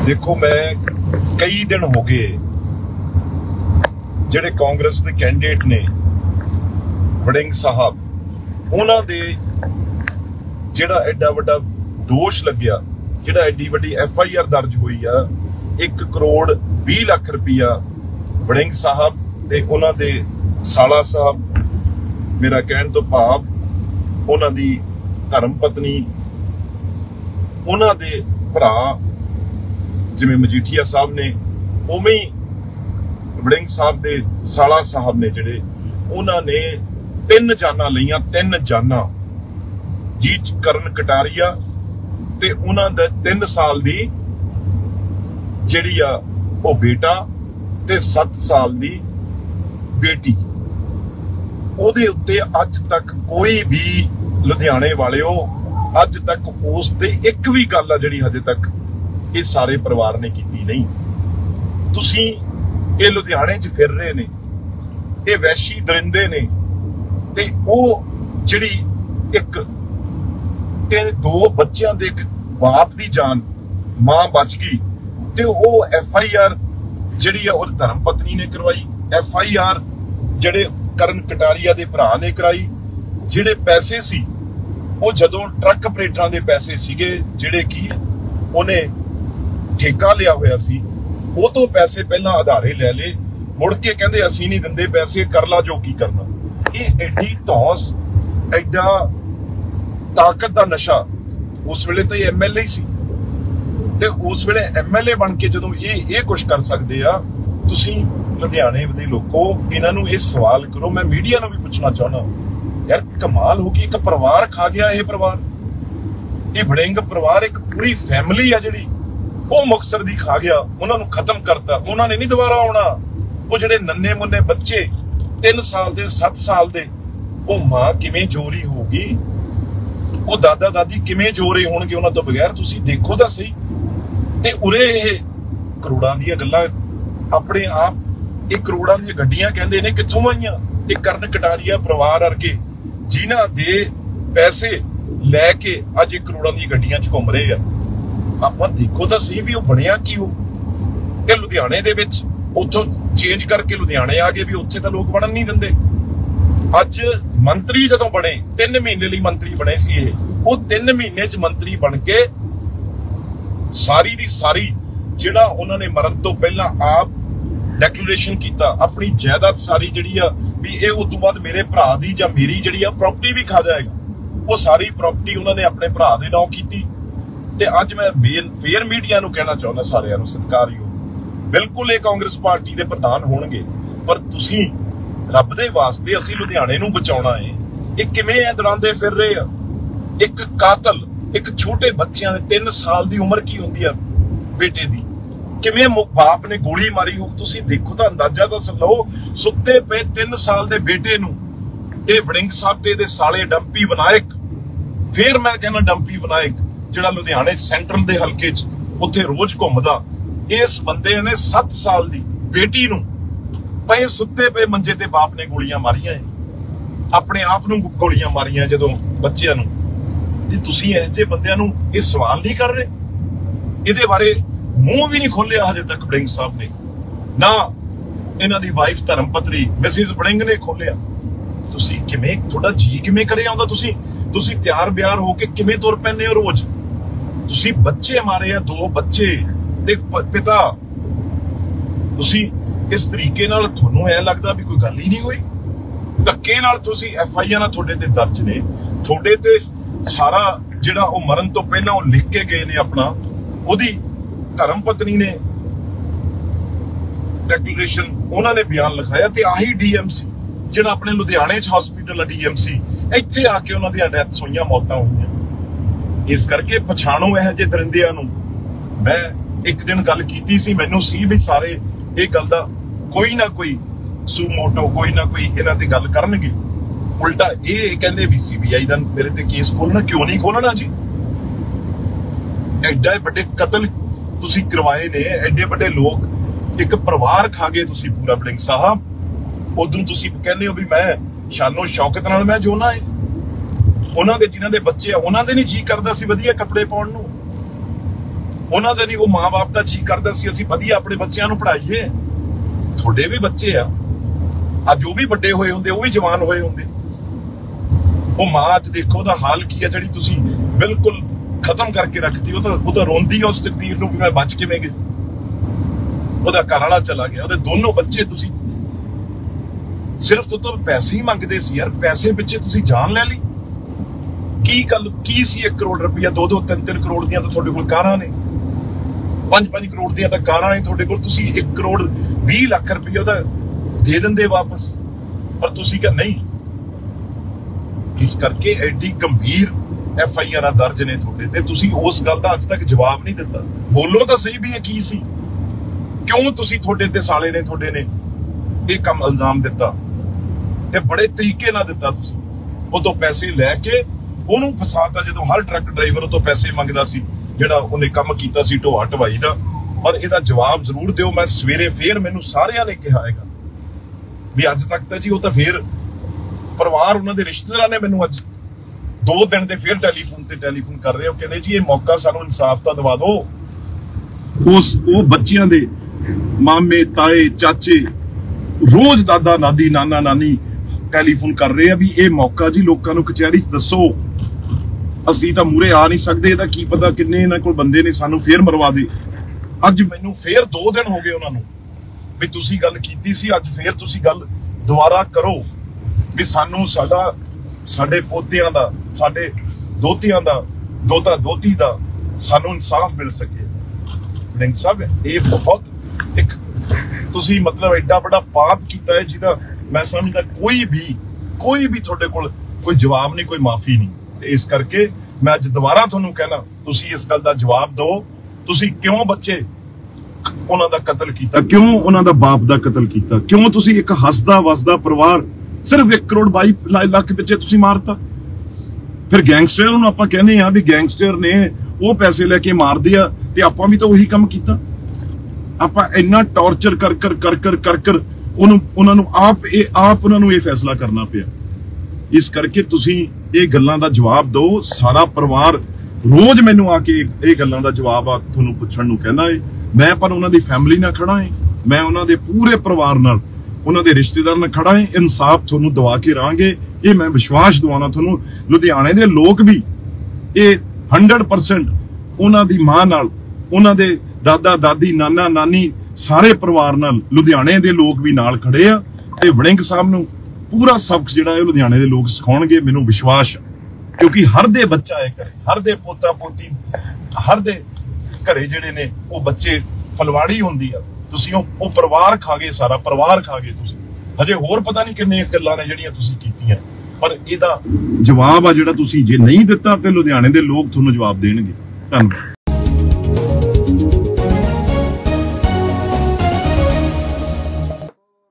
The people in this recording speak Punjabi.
देखो मैं कई दिन हो गए ਜਿਹੜੇ ਕਾਂਗਰਸ ਦੇ ਕੈਂਡੀਡੇਟ ਨੇ ਵੜਿੰਗ ਸਾਹਿਬ ਉਹਨਾਂ ਦੇ ਜਿਹੜਾ ਐਡਾ ਵੱਡਾ ਦੋਸ਼ ਲੱਗਿਆ, ਜਿਹੜਾ ਐਡੀ ਵੱਡੀ FIR ਦਰਜ ਹੋਈ ਆ 1 ਕਰੋੜ 20 ਲੱਖ ਰੁਪਇਆ ਵੜਿੰਗ ਸਾਹਿਬ ਤੇ ਉਹਨਾਂ ਦੇ ਸਾਲਾ ਸਾਹਿਬ, ਮੇਰਾ ਕਹਿਣ ਤੋਂ ਭਾਵ ਉਹਨਾਂ ਦੀ ਧਰਮ ਪਤਨੀ, ਉਹਨਾਂ ਦੇ ਭਰਾ ਜਿਵੇਂ ਮਜੀਠੀਆ ਸਾਹਿਬ ਨੇ, ਉਵੇਂ ਹੀ ਵੜਿੰਗ ਸਾਹਿਬ ਦੇ ਸਾਲਾ ਸਾਹਿਬ ਨੇ ਜਿਹੜੇ ਉਹਨਾਂ ਨੇ 3 ਜਾਨਾਂ ਲਈਆਂ। 3 ਜਾਨਾਂ ਜੀਤ ਕਰਨ ਕਟਾਰੀਆ ਤੇ ਉਹਨਾਂ ਦਾ 3 ਸਾਲ ਦੀ ਜਿਹੜੀ ਆ ਉਹ ਬੇਟਾ ਤੇ 7 ਸਾਲ ਦੀ ਬੇਟੀ। ਉਹਦੇ ਉੱਤੇ ਅੱਜ ਤੱਕ ਕੋਈ ਵੀ ਲੁਧਿਆਣੇ ਵਾਲਿਓ ਅੱਜ ਤੱਕ ਉਸ ਤੇ ਇੱਕ ਵੀ ਗੱਲ ਆ ਜਿਹੜੀ ਹਜੇ ਤੱਕ ਇਹ ਸਾਰੇ ਪਰਿਵਾਰ ਨੇ ਕੀਤੀ ਨਹੀਂ। ਤੁਸੀਂ ਇਹ ਲੁਧਿਆਣੇ 'ਚ ਫਿਰ ਰਹੇ ਨੇ, ਇਹ ਵੈਸ਼ੀ ਦਰਿੰਦੇ ਨੇ, ਤੇ ਉਹ ਜਿਹੜੀ ਇੱਕ ਤੇ 2 ਬੱਚਿਆਂ ਦੇ ਇੱਕ ਬਾਪ ਦੀ ਜਾਨ, ਮਾਂ ਬਚ ਗਈ, ਤੇ ਉਹ FIR ਜਿਹੜੀ ਆ ਉਹ ਧਰਮ ਪਤਨੀ ਨੇ ਕਰਵਾਈ। FIR ਜਿਹੜੇ ਕਰਨ ਕਟਾਰੀਆ ਦੇ ਭਰਾ ਨੇ ਕਰਾਈ। ਜਿਹੜੇ ਪੈਸੇ ਸੀ ਉਹ ਜਦੋਂ ਟਰੱਕ ਆਪਰੇਟਰਾਂ ਦੇ ਪੈਸੇ ਸੀਗੇ ਜਿਹੜੇ ਕੀ ਉਹਨੇ ਠੇਕਾ ਲਿਆ ਹੋਇਆ ਸੀ, ਉਹ ਤੋਂ ਪੈਸੇ ਪਹਿਲਾਂ ਆਧਾਰੇ ਲੈ ਲਏ, ਮੁੜ ਕੇ ਕਹਿੰਦੇ ਅਸੀਂ ਨਹੀਂ ਦਿੰਦੇ ਪੈਸੇ, ਕਰ ਲਾ ਜੋ ਕੀ ਕਰਨਾ। ਇਹ ਐਡੀ ਧੌਂਸ, ਐਡਾ ਤਾਕਤ ਦਾ ਨਸ਼ਾ। ਉਸ ਵੇਲੇ ਤਾਂ ਇਹ MLA ਸੀ, ਤੇ ਉਸ ਵੇਲੇ MLA ਬਣ ਕੇ ਜਦੋਂ ਇਹ ਕੁਝ ਕਰ ਸਕਦੇ ਆ, ਤੁਸੀਂ ਲੁਧਿਆਣੇ ਦੇ ਲੋਕੋ ਇਹਨਾਂ ਨੂੰ ਇਹ ਸਵਾਲ ਕਰੋ। ਮੈਂ ਮੀਡੀਆ ਨੂੰ ਵੀ ਪੁੱਛਣਾ ਚਾਹੁੰਦਾ, ਯਾਰ ਕਮਾਲ ਹੋ ਗਈ, ਇੱਕ ਪਰਿਵਾਰ ਖਾ ਗਿਆ ਇਹ ਪਰਿਵਾਰ, ਇਹ ਵੜਿੰਗ ਪਰਿਵਾਰ, ਇੱਕ ਪੂਰੀ ਫੈਮਿਲੀ ਆ ਜਿਹੜੀ ਉਹ ਮੁਕਤਸਰ ਦੀ ਖਾ ਗਿਆ, ਉਹਨਾਂ ਨੂੰ ਖਤਮ ਕਰਤਾ। ਉਹਨਾਂ ਨੇ ਨਹੀਂ ਦੁਬਾਰਾ ਆਉਣਾ। ਉਹ ਜਿਹੜੇ ਨੰਨੇ ਮੁੰਨੇ ਬੱਚੇ 3 ਸਾਲ ਦੇ 7 ਸਾਲ ਦੇ, ਉਹ ਮਾਂ ਕਿਵੇਂ ਜੋਰੀ ਹੋਊਗੀ, ਉਹ ਦਾਦਾ ਦਾਦੀ ਕਿਵੇਂ ਜੋਰੇ ਹੋਣਗੇ ਉਹਨਾਂ ਤੋਂ ਬਗੈਰ। ਤੁਸੀਂ ਦੇਖੋ ਤਾਂ ਸਹੀ। ਤੇ ਉਰੇ ਇਹ ਕਰੋੜਾਂ ਦੀਆਂ ਗੱਲਾਂ ਆਪਣੇ ਆਪ, ਇਹ ਕਰੋੜਾਂ ਦੀਆਂ ਗੱਡੀਆਂ ਕਹਿੰਦੇ ਨੇ ਕਿੱਥੋਂ ਆਈਆਂ? ਇਹ ਕਰਨ ਕਟਾਰੀਆ ਪਰਿਵਾਰ ਵਰਗੇ ਜਿਨ੍ਹਾਂ ਦੇ ਪੈਸੇ ਲੈ ਕੇ ਅੱਜ ਇਹ ਕਰੋੜਾਂ ਦੀਆਂ ਗੱਡੀਆਂ 'ਚ ਘੁੰਮ ਰਹੇ ਆ। ਆਪਾਂ ਦੇਖੋ ਤਾਂ ਸਹੀ ਵੀ ਉਹ ਬਣਿਆ ਕੀ ਹੋ। ਤੇ ਲੁਧਿਆਣੇ ਦੇ ਵਿੱਚ ਉੱਥੋਂ ਚੇਂਜ ਕਰਕੇ ਲੁਧਿਆਣੇ ਆ ਗਏ ਵੀ ਉੱਥੇ ਤਾਂ ਲੋਕ ਵੜਨ ਨਹੀਂ ਦਿੰਦੇ। ਅੱਜ ਮੰਤਰੀ ਜਦੋਂ ਬਣੇ, 3 ਮਹੀਨੇ ਲਈ ਮੰਤਰੀ ਬਣੇ ਸੀ ਇਹ, ਉਹ 3 ਮਹੀਨੇ 'ਚ ਮੰਤਰੀ ਬਣ ਕੇ ਸਾਰੀ ਦੀ ਸਾਰੀ ਜਿਹੜਾ ਉਹਨਾਂ ਨੇ ਮਰਨ ਤੋਂ ਪਹਿਲਾਂ ਆਪ ਡੈਕਲੇਰੇਸ਼ਨ ਕੀਤਾ, ਆਪਣੀ ਜਾਇਦਾਦ ਸਾਰੀ ਜਿਹੜੀ ਆ ਵੀ ਇਹ ਉਸ ਤੋਂ ਬਾਅਦ ਮੇਰੇ ਭਰਾ ਦੀ ਜਾਂ ਮੇਰੀ ਜਿਹੜੀ ਆ ਪ੍ਰਾਪਰਟੀ ਵੀ ਖਾ ਜਾਏਗਾ, ਉਹ ਸਾਰੀ ਪ੍ਰਾਪਰਟੀ ਉਹਨਾਂ ਨੇ ਆਪਣੇ ਭਰਾ ਦੇ ਨਾਂ ਕੀਤੀ। ਤੇ ਅੱਜ ਮੈਂ ਫੇਰ ਮੀਡੀਆ ਨੂੰ ਕਹਿਣਾ ਚਾਹੁੰਦਾ, ਸਾਰਿਆਂ ਨੂੰ ਸਤਿਕਾਰਯੋਗ, ਬਿਲਕੁਲ ਇਹ ਕਾਂਗਰਸ ਪਾਰਟੀ ਦੇ ਪ੍ਰਧਾਨ ਹੋਣਗੇ, ਪਰ ਤੁਸੀਂ ਰੱਬ ਦੇ ਵਾਸਤੇ ਅਸੀਂ ਲੁਧਿਆਣੇ ਨੂੰ ਬਚਾਉਣਾ ਹੈ। ਇਹ ਕਿਵੇਂ ਐ ਦੜਾਉਂਦੇ ਫਿਰ ਰਹੇ ਆ? ਇੱਕ ਕਾਤਲ, ਇੱਕ ਛੋਟੇ ਬੱਚਿਆਂ ਦੇ 3 ਸਾਲ ਦੀ ਉਮਰ ਕੀ ਹੁੰਦੀ ਆ ਬੇਟੇ ਦੀ, ਕਿਵੇਂ ਬਾਪ ਨੇ ਗੋਲੀ ਮਾਰੀ ਹੋ? ਤੁਸੀਂ ਦੇਖੋ ਤਾਂ ਅੰਦਾਜ਼ਾ ਤਾਂ ਲਓ। ਸੁੱਤੇ ਪਏ 3 ਸਾਲ ਦੇ ਬੇਟੇ ਨੂੰ ਇਹ ਵੜਿੰਗ ਸਾਹਿਬ ਤੇ ਇਹਦੇ ਸਾਲੇ ਡੰਪੀ ਵਿਨਾਇਕ, ਫੇਰ ਮੈਂ ਕਹਿੰਦਾ ਡੰਪੀ ਵਿਨਾਇਕ ਜਿਹੜਾ ਲੁਧਿਆਣੇ ਸੈਂਟਰਲ ਦੇ ਹਲਕੇ 'ਚ ਉੱਥੇ ਰੋਜ਼ ਘੁੰਮਦਾ, ਇਸ ਬੰਦੇ ਨੇ 7 ਸਾਲ ਦੀ ਬੇਟੀ ਨੂੰ ਪਏ ਸੁੱਤੇ ਪਏ ਮੰਜੇ ਤੇ ਬਾਪ ਨੇ ਗੋਲੀਆਂ ਮਾਰੀਆਂ, ਆਪਣੇ ਆਪ ਨੂੰ ਗੋਲੀਆਂ ਮਾਰੀਆਂ ਜਦੋਂ ਬੱਚਿਆਂ ਨੂੰ। ਤੇ ਤੁਸੀਂ ਇਹੋ ਜਿਹੇ ਬੰਦਿਆਂ ਨੂੰ ਇਹ ਸਵਾਲ ਨਹੀਂ ਕਰ ਰਹੇ? ਇਹਦੇ ਬਾਰੇ ਮੂੰਹ ਵੀ ਨਹੀਂ ਖੋਲਿਆ ਹਜੇ ਤੱਕ ਵੜਿੰਗ ਸਾਹਿਬ ਨੇ, ਨਾ ਇਹਨਾਂ ਦੀ ਵਾਈਫ ਧਰਮ ਪਤਨੀ ਮਿਸਿਸ ਵੜਿੰਗ ਨੇ ਖੋਲਿਆ। ਤੁਸੀਂ ਕਿਵੇਂ, ਤੁਹਾਡਾ ਜੀ ਕਿਵੇਂ ਕਰੇ ਆਉਂਦਾ? ਤੁਸੀਂ ਤਿਆਰ ਬਿਆਰ ਹੋ ਕੇ ਕਿਵੇਂ ਤੁਰ ਪੈਂਦੇ ਹੋ ਰੋਜ਼? ਤੁਸੀਂ ਬੱਚੇ ਮਾਰੇ ਆ, 2 ਬੱਚੇ ਤੇ ਪਿਤਾ। ਤੁਸੀਂ ਇਸ ਤਰੀਕੇ ਨਾਲ, ਤੁਹਾਨੂੰ ਐ ਲੱਗਦਾ ਵੀ ਕੋਈ ਗੱਲ ਹੀ ਨਹੀਂ ਹੋਈ? ਧੱਕੇ ਨਾਲ ਤੁਸੀਂ FIR ਤੁਹਾਡੇ ਤੇ ਦਰਜ ਨੇ, ਤੁਹਾਡੇ ਤੇ ਸਾਰਾ ਜਿਹੜਾ ਉਹ ਮਰਨ ਤੋਂ ਪਹਿਲਾਂ ਉਹ ਲਿਖ ਕੇ ਗਏ ਨੇ ਆਪਣਾ, ਉਹਦੀ ਧਰਮ ਪਤਨੀ ਨੇ ਡੈਕਲੇਰੇਸ਼ਨ, ਉਹਨਾਂ ਨੇ ਬਿਆਨ ਲਿਖਾਇਆ। ਤੇ ਆਹੀ DMC ਜਿਹੜਾ ਆਪਣੇ ਲੁਧਿਆਣੇ 'ਚ ਹਸਪੀਟਲ ਆ DMC, ਇੱਥੇ ਆ ਕੇ ਉਹਨਾਂ ਦੀਆਂ ਡੈਥਸ ਹੋਈਆਂ, ਮੌਤਾਂ ਹੋਈਆਂ। ਇਸ ਕਰਕੇ ਪਛਾਣੋ ਇਹੋ ਜਿਹੇ ਦਰਿੰਦਿਆਂ ਨੂੰ। ਮੈਂ ਇੱਕ ਦਿਨ ਗੱਲ ਕੀਤੀ ਸੀ, ਮੈਨੂੰ ਸੀ ਵੀ ਸਾਰੇ ਇਹ ਗੱਲ ਦਾ ਕੋਈ ਨਾ ਕੋਈ ਸੂਮੋਟੋ, ਕੋਈ ਨਾ ਕੋਈ ਇਹਨਾਂ ਤੇ ਗੱਲ ਕਰਨਗੇ। ਉਲਟਾ ਇਹ ਕਹਿੰਦੇ ਵੀ CBI ਦਾ ਮੇਰੇ ਤੇ ਕੇਸ ਖੋਲਣਾ, ਕਿਉਂ ਨਹੀਂ ਖੋਲਣਾ ਜੀ? ਐਡੇ ਵੱਡੇ ਕਤਲ ਤੁਸੀਂ ਕਰਵਾਏ ਨੇ, ਐਡੇ ਵੱਡੇ ਲੋਕ, ਇੱਕ ਪਰਿਵਾਰ ਖਾ ਗਏ ਤੁਸੀਂ ਪੂਰਾ ਵੜਿੰਗ ਸਾਹਿਬ। ਉਦੋਂ ਤੁਸੀਂ ਕਹਿੰਦੇ ਹੋ ਵੀ ਮੈਂ ਸ਼ਾਨੋ ਸ਼ੌਕਤ ਨਾਲ ਮੈਂ ਜੋਨਾ ਹੈ। ਉਹਨਾਂ ਦੇ ਜਿਨ੍ਹਾਂ ਦੇ ਬੱਚੇ ਆ ਉਹਨਾਂ ਦੇ ਨਹੀਂ ਜੀ ਕਰਦਾ ਸੀ ਵਧੀਆ ਕੱਪੜੇ ਪਾਉਣ ਨੂੰ। ਉਹਨਾਂ ਦੇ ਨਹੀਂ, ਉਹ ਮਾਂ-ਬਾਪ ਦਾ ਜੀ ਕਰਦਾ ਸੀ ਅਸੀਂ ਵਧੀਆ ਆਪਣੇ ਬੱਚਿਆਂ ਨੂੰ ਪੜ੍ਹਾਈਏ। ਤੁਹਾਡੇ ਵੀ ਬੱਚੇ ਆ, ਅੱਜ ਉਹ ਵੀ ਵੱਡੇ ਹੋਏ ਹੁੰਦੇ, ਉਹ ਵੀ ਜਵਾਨ ਹੋਏ ਹੁੰਦੇ। ਉਹ ਮਾਂ ਅੱਜ ਦੇਖੋ ਉਹਦਾ ਹਾਲ ਕੀ ਹੈ, ਜਿਹੜੀ ਤੁਸੀਂ ਬਿਲਕੁਲ ਖਤਮ ਕਰਕੇ ਰੱਖਤੀ। ਉਹ ਤਾਂ ਰੋਂਦੀ ਆ ਉਸ ਤਕਦੀਰ ਨੂੰ ਵੀ ਮੈਂ ਬਚ ਕਿਵੇਂ ਗਿਆ। ਉਹਦਾ ਘਰ ਵਾਲਾ ਚਲਾ ਗਿਆ, ਉਹਦੇ ਦੋਨੋਂ ਬੱਚੇ ਤੁਸੀਂ ਸਿਰਫ ਤੋਂ ਪੈਸੇ ਹੀ ਮੰਗਦੇ ਸੀ ਯਾਰ। ਪੈਸੇ ਪਿੱਛੇ ਤੁਸੀਂ ਜਾਨ ਲੈ ਲਈ। ਕੀ ਗੱਲ ਕੀ ਸੀ? 1 ਕਰੋੜ ਰੁਪਇਆ, 2-2, 3-3 ਕਰੋੜ ਦੀਆਂ ਤਾਂ ਤੁਹਾਡੇ ਕੋਲ ਕਾਰਾਂ ਨੇ, 5-5 ਕਰੋੜ ਦੀਆਂ ਤਾਂ ਕਾਰਾਂ ਨੇ ਤੁਹਾਡੇ ਕੋਲ। ਤੁਸੀਂ 1 ਕਰੋੜ 20 ਲੱਖ ਰੁਪਇਆ ਉਹਦਾ ਦੇ ਦਿੰਦੇ ਵਾਪਸ, ਪਰ ਤੁਸੀਂ ਕਿਹਾ ਨਹੀਂ। ਇਸ ਕਰਕੇ ਐਡੀ ਗੰਭੀਰ FIR ਦਰਜ ਨੇ ਤੁਹਾਡੇ ਤੇ, ਤੁਸੀਂ ਉਸ ਗੱਲ ਦਾ ਅੱਜ ਤੱਕ ਜਵਾਬ ਨਹੀਂ ਦਿੱਤਾ। ਬੋਲੋ ਤਾਂ ਸਹੀ ਵੀ ਇਹ ਕੀ ਸੀ, ਕਿਉਂ ਤੁਸੀਂ ਤੁਹਾਡੇ ਤੇ ਸਾਲੇ ਨੇ ਤੁਹਾਡੇ ਨੇ ਇਹ ਕੰਮ ਇਲਜ਼ਾਮ ਦਿੱਤਾ, ਤੇ ਬੜੇ ਤਰੀਕੇ ਨਾਲ ਦਿੱਤਾ। ਤੁਸੀਂ ਉਹ ਤੋਂ ਪੈਸੇ ਲੈ ਕੇ ਉਹਨੂੰ ਫਸਾਤਾ, ਜਦੋਂ ਹਰ ਟਰੱਕ ਡਰਾਈਵਰ ਉਹ ਤੋਂ ਪੈਸੇ ਮੰਗਦਾ ਸੀ ਜਿਹੜਾ ਉਹਨੇ ਕੰਮ ਕੀਤਾ ਸੀ ਢੋਆ ਢਵਾਈ ਦਾ। ਪਰ ਇਹਦਾ ਜਵਾਬ ਜ਼ਰੂਰ ਦਿਓ। ਮੈਂ ਸਵੇਰੇ ਫੇਰ, ਮੈਨੂੰ ਸਾਰਿਆਂ ਨੇ ਕਿਹਾ ਹੈਗਾ ਵੀ ਅੱਜ ਤੱਕ ਤਾਂ ਜੀ ਉਹ ਤਾਂ ਫੇਰ ਪਰਿਵਾਰ, ਉਹਨਾਂ ਦੇ ਰਿਸ਼ਤੇਦਾਰਾਂ ਨੇ ਮੈਨੂੰ ਅੱਜ 2 ਦਿਨ ਦੇ ਫੇਰ ਟੈਲੀਫੋਨ ਕਰ ਰਹੇ ਹੋ, ਕਹਿੰਦੇ ਜੀ ਇਹ ਮੌਕਾ ਸਾਨੂੰ ਇਨਸਾਫ ਤਾਂ ਦਵਾ ਦਿਓ। ਉਹ ਬੱਚਿਆਂ ਦੇ ਮਾਮੇ ਤਾਏ ਚਾਚੇ ਰੋਜ਼ ਦਾਦਾ ਨਾਦੀ ਨਾਨਾ ਨਾਨੀ ਟੈਲੀਫੋਨ ਕਰ ਰਹੇ ਆ ਵੀ ਇਹ ਮੌਕਾ ਜੀ ਲੋਕਾਂ ਨੂੰ ਕਚਹਿਰੀ 'ਚ ਦੱਸੋ, ਅਸੀਂ ਤਾਂ ਮੂਰੇ ਆ ਨਹੀਂ ਸਕਦੇ, ਇਹਦਾ ਕੀ ਪਤਾ ਕਿੰਨੇ ਇਹਨਾਂ ਕੋਲ ਬੰਦੇ ਨੇ, ਸਾਨੂੰ ਫੇਰ ਮਰਵਾ ਦੇ। ਅੱਜ ਮੈਨੂੰ ਫੇਰ 2 ਦਿਨ ਹੋ ਗਏ ਉਹਨਾਂ ਨੂੰ ਵੀ ਤੁਸੀਂ ਗੱਲ ਕੀਤੀ ਸੀ, ਅੱਜ ਫੇਰ ਤੁਸੀਂ ਗੱਲ ਦੁਬਾਰਾ ਕਰੋ ਵੀ ਸਾਨੂੰ ਸਾਡੇ ਪੋਤਿਆਂ ਦਾ, ਸਾਡੇ ਦੋਤਿਆਂ ਦਾ, ਦੋਤਾ ਦੋਤੀ ਦਾ ਸਾਨੂੰ ਇਨਸਾਫ ਮਿਲ ਸਕੇ। ਵੜਿੰਗ ਸਾਹਿਬ ਇਹ ਬਹੁਤ ਇੱਕ ਤੁਸੀਂ ਮਤਲਬ ਐਡਾ ਵੱਡਾ ਪਾਪ ਕੀਤਾ ਹੈ ਜਿਹਦਾ ਮੈਂ ਸਮਝਦਾ ਕੋਈ ਵੀ ਤੁਹਾਡੇ ਕੋਲ ਕੋਈ ਜਵਾਬ ਨਹੀਂ, ਕੋਈ ਮਾਫੀ ਨਹੀਂ। ਤੇ ਇਸ ਕਰਕੇ ਮੈਂ ਅੱਜ ਦੁਬਾਰਾ ਤੁਹਾਨੂੰ ਕਹਿਣਾ, ਤੁਸੀਂ ਇਸ ਗੱਲ ਦਾ ਜਵਾਬ ਦਿਓ। ਤੁਸੀਂ ਕਿਉਂ ਬੱਚੇ ਉਹਨਾਂ ਦਾ ਕਤਲ ਕੀਤਾ, ਕਿਉਂ ਉਹਨਾਂ ਦਾ ਬਾਪ ਦਾ ਕਤਲ ਕੀਤਾ, ਕਿਉਂ ਤੁਸੀਂ ਇੱਕ ਹੱਸਦਾ ਵਸਦਾ ਪਰਿਵਾਰ ਸਿਰਫ 1 ਕਰੋੜ 22 ਲੱਖ ਪਿੱਛੇ ਤੁਸੀਂ ਮਾਰਤਾ। ਫਿਰ ਗੈਂਗਸਟਰ ਨੂੰ ਆਪਾਂ ਕਹਿੰਦੇ ਆ ਵੀ ਗੈਂਗਸਟਰ ਨੇ ਉਹ ਪੈਸੇ ਲੈ ਕੇ ਮਾਰਦੇ ਆ, ਤੇ ਆਪਾਂ ਵੀ ਤਾਂ ਉਹੀ ਕੰਮ ਕੀਤਾ। ਆਪਾਂ ਇੰਨਾ ਟੌਰਚਰ ਕਰ ਉਹਨਾਂ ਨੂੰ ਆਪ ਉਹਨਾਂ ਨੂੰ ਇਹ ਫੈਸਲਾ ਕਰਨਾ ਪਿਆ। ਇਸ ਕਰਕੇ ਤੁਸੀਂ ਇਹ ਗੱਲਾਂ ਦਾ ਜਵਾਬ ਦਿਓ। ਸਾਰਾ ਪਰਿਵਾਰ ਰੋਜ਼ ਮੈਨੂੰ ਆ ਕੇ ਇਹ ਗੱਲਾਂ ਦਾ ਜਵਾਬ ਆ ਤੁਹਾਨੂੰ ਪੁੱਛਣ ਨੂੰ ਕਹਿੰਦਾ ਏ। ਮੈਂ ਪਰ ਉਹਨਾਂ ਦੀ ਫੈਮਿਲੀ ਨਾਲ ਖੜਾ ਏ, ਮੈਂ ਉਹਨਾਂ ਦੇ ਪੂਰੇ ਪਰਿਵਾਰ ਨਾਲ, ਉਹਨਾਂ ਦੇ ਰਿਸ਼ਤੇਦਾਰ ਨਾਲ ਖੜਾ ਏ। ਇਨਸਾਫ ਤੁਹਾਨੂੰ ਦਵਾ ਕੇ ਰਹਾਂਗੇ, ਇਹ ਮੈਂ ਵਿਸ਼ਵਾਸ ਦਵਾਉਣਾ ਤੁਹਾਨੂੰ। ਲੁਧਿਆਣੇ ਦੇ ਲੋਕ ਵੀ ਇਹ 100% ਉਹਨਾਂ ਦੀ ਮਾਂ ਨਾਲ, ਉਹਨਾਂ ਦੇ ਦਾਦਾ ਦਾਦੀ ਨਾਨਾ ਨਾਨੀ ਸਾਰੇ ਪਰਿਵਾਰ ਨਾਲ ਲੁਧਿਆਣੇ ਦੇ ਲੋਕ ਵੀ ਨਾਲ ਖੜੇ ਆ। ਤੇ ਵੜਿੰਗ ਸਾਹਿਬ ਨੂੰ ਪੂਰਾ ਸਬਕ ਜਿਹੜਾ ਹੈ ਲੁਧਿਆਣੇ ਦੇ ਲੋਕ ਸਿਖਾਉਣਗੇ, ਮੈਨੂੰ ਵਿਸ਼ਵਾਸ ਹੈ। ਕਿਉਂਕਿ ਹਰ ਦੇ ਬੱਚਾ ਹੈ ਘਰੇ, ਹਰ ਦੇ ਪੋਤਾ ਪੋਤੀ, ਹਰ ਦੇ ਘਰੇ ਜਿਹੜੇ ਨੇ ਉਹ ਬੱਚੇ ਫਲਵਾੜੀ ਹੁੰਦੀ ਆ। ਤੁਸੀਂ ਉਹ ਪਰਿਵਾਰ ਖਾ ਗਏ, ਸਾਰਾ ਪਰਿਵਾਰ ਖਾ ਗਏ ਤੁਸੀਂ। ਹਜੇ ਹੋਰ ਪਤਾ ਨਹੀਂ ਕਿੰਨੀਆਂ ਗੱਲਾਂ ਨੇ ਜਿਹੜੀਆਂ ਤੁਸੀਂ ਕੀਤੀਆਂ, ਪਰ ਇਹਦਾ ਜਵਾਬ ਆ ਜਿਹੜਾ ਤੁਸੀਂ ਜੇ ਨਹੀਂ ਦਿੱਤਾ ਤੇ ਲੁਧਿਆਣੇ ਦੇ ਲੋਕ ਤੁਹਾਨੂੰ ਜਵਾਬ ਦੇਣਗੇ। ਧੰਨਵਾਦ।